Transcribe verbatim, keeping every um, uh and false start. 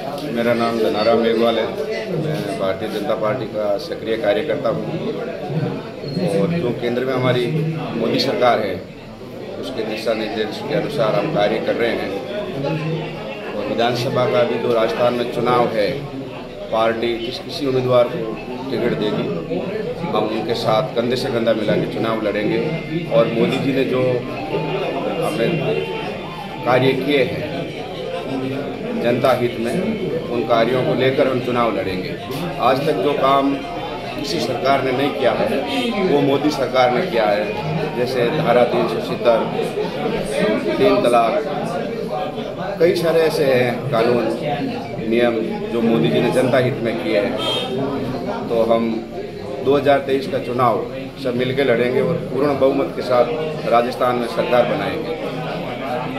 मेरा नाम धनाराम मेघवाल है। मैं भारतीय जनता पार्टी का सक्रिय कार्यकर्ता हूँ और जो केंद्र में हमारी मोदी सरकार है उसके दिशा निर्देश के अनुसार हम कार्य कर रहे हैं। और विधानसभा का भी जो राजस्थान में चुनाव है, पार्टी किस किसी उम्मीदवार को टिकट देगी, हम उनके साथ कंधे से कंधा मिला के चुनाव लड़ेंगे। और मोदी जी ने जो हमें कार्य किए हैं जनता हित में, उन कार्यों को लेकर हम चुनाव लड़ेंगे। आज तक जो काम किसी सरकार ने नहीं किया है वो मोदी सरकार ने किया है, जैसे धारा तीन सौ सत्तर, तीन तलाक, कई सारे ऐसे हैं कानून नियम जो मोदी जी ने जनता हित में किए हैं। तो हम दो हज़ार तेईस का चुनाव सब मिलकर लड़ेंगे और पूर्ण बहुमत के साथ राजस्थान में सरकार बनाएंगे।